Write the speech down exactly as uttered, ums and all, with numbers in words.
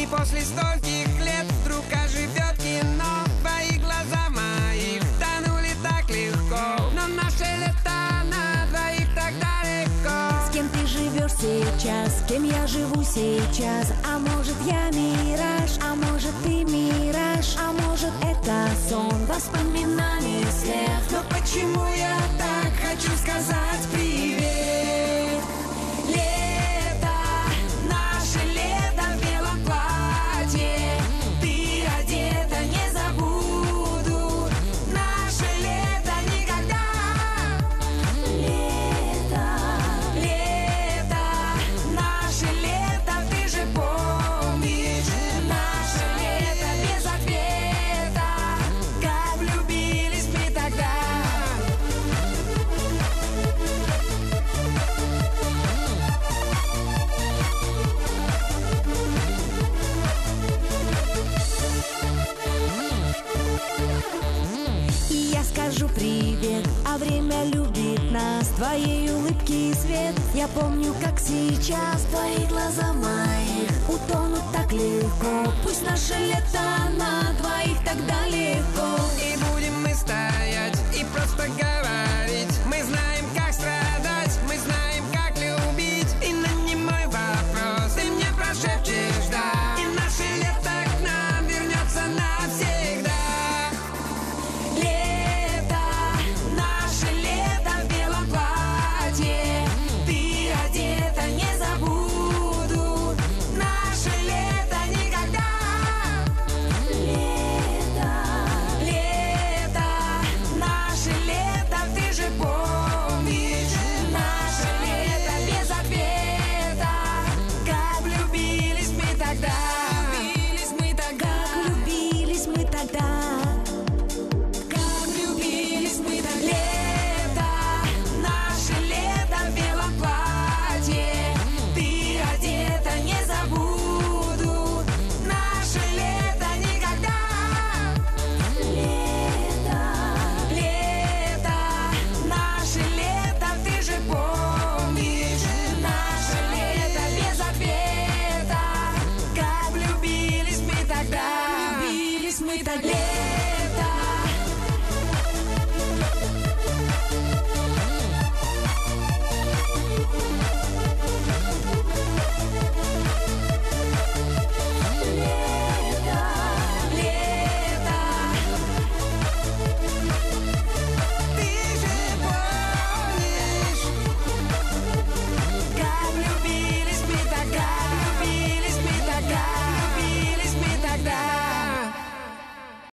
И после стольких лет вдруг оживет кино. Твои глаза моих тонули так легко, но наше лето на двоих так далеко. С кем ты живешь сейчас, с кем я живу сейчас? А может я мираж, а может ты мираж, а может это сон, воспоминаний след. Но почему я так хочу сказать привет? Лето, наше лето в белом платье. Ты одета, не забуду наше лето никогда. Лето, Лето, наше лето, ты же помнишь. Наше лето без ответа, как влюбились мы тогда. и я скажу привет, а время любит нас. Твоей улыбки свет, я помню, как сейчас. Твои глаза моих утонут так легко. Пусть наше лето на двоих так далеко. И будем мы стоять и просто говорить. Мы знаем, как страдать, мы знаем, как любить. И на немой вопрос ты мне прошепчешь да. И наше лето к нам вернется навсегда. Лето, наше лето в белом платье. Ты одета, не забуду наше лето никогда. Лето, Лето, наше лето, ты же помнишь. Наше лето без ответа, как влюбились мы тогда.